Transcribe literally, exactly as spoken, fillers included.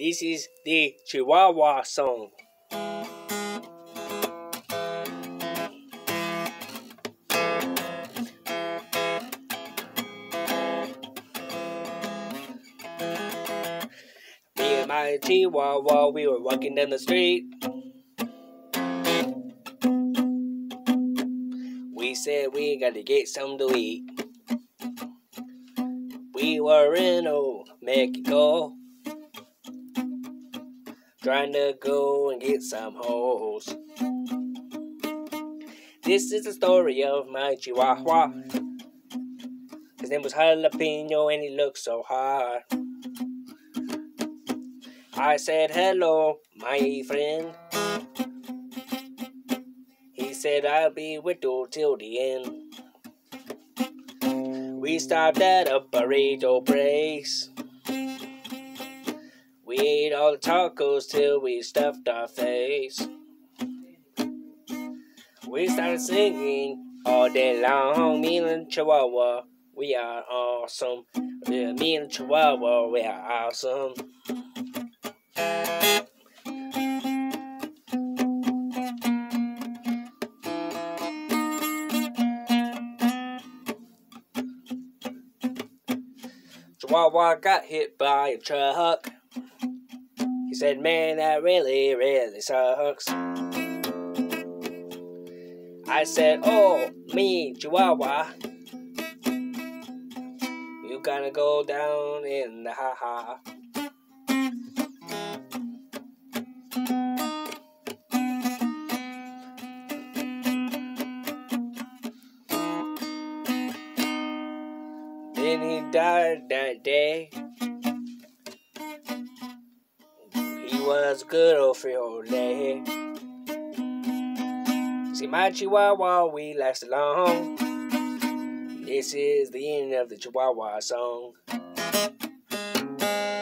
This is the Chihuahua song. Me and my Chihuahua, we were walking down the street. We said we gotta get something to eat. We were in old Mexico, trying to go and get some hoes. This is the story of my Chihuahua. His name was Jalapeno and he looked so hot. I said, hello, my friend. He said, I'll be with you till the end. We stopped at a burrito place. We ate all the tacos till we stuffed our face. We started singing all day long. Me and Chihuahua, we are awesome. Yeah, me and Chihuahua, we are awesome. Chihuahua got hit by a truck. He said, man, that really, really sucks. I said, oh, me, Chihuahua, you gotta go down in the ha-ha. Then he died that day. He was a good old Friole. See, my Chihuahua, we lasted long. This is the end of the Chihuahua song.